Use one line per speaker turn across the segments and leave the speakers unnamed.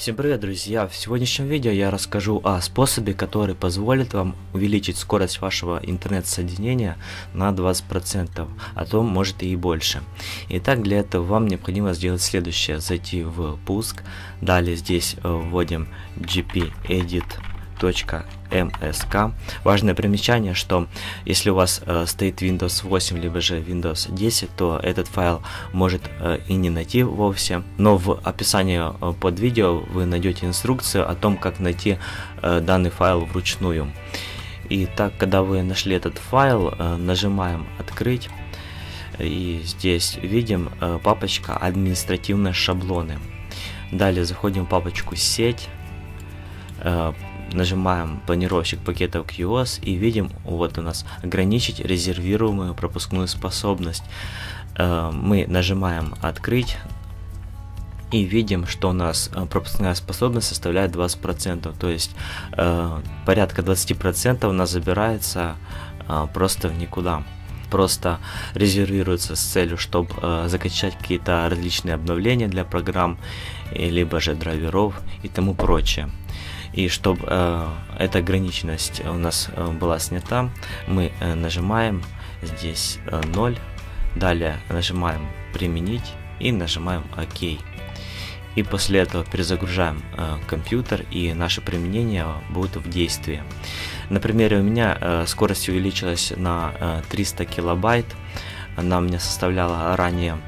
Всем привет, друзья! В сегодняшнем видео я расскажу о способе, который позволит вам увеличить скорость вашего интернет-соединения на 20%, а то может и больше. Итак, для этого вам необходимо сделать следующее: зайти в пуск, далее здесь вводим gpedit.msk. Важное примечание, что если у вас стоит Windows 8 либо же Windows 10, то этот файл может и не найти вовсе, но в описании под видео вы найдете инструкцию о том, как найти данный файл вручную. И так, когда вы нашли этот файл, нажимаем «Открыть», и здесь видим папочка «Административные шаблоны». Далее заходим в папочку «Сеть», нажимаем планировщик пакетов QoS и видим, вот у нас ограничить резервируемую пропускную способность. Мы нажимаем «Открыть» и видим, что у нас пропускная способность составляет 20%, то есть порядка 20% у нас забирается просто в никуда. Просто резервируется с целью, чтобы закачать какие-то различные обновления для программ, либо же драйверов и тому прочее. И чтобы эта ограниченность у нас была снята, мы нажимаем здесь 0, далее нажимаем «Применить» и нажимаем «Ок». И после этого перезагружаем компьютер, и наше применение будет в действии. На примере у меня скорость увеличилась на 300 килобайт. Она у меня составляла ранее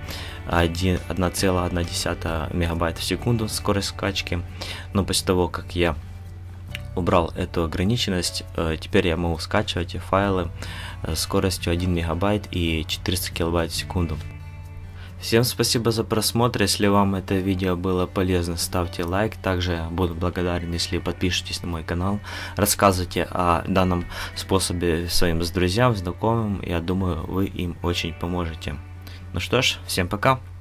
1,1 мегабайт в секунду скорость скачки. Но после того, как я убрал эту ограниченность, теперь я могу скачивать файлы скоростью 1 мегабайт и 400 килобайт в секунду. Всем спасибо за просмотр. Если вам это видео было полезно, ставьте лайк. Также буду благодарен, если подпишетесь на мой канал. Рассказывайте о данном способе своим друзьям, знакомым. Я думаю, вы им очень поможете. Ну что ж, всем пока.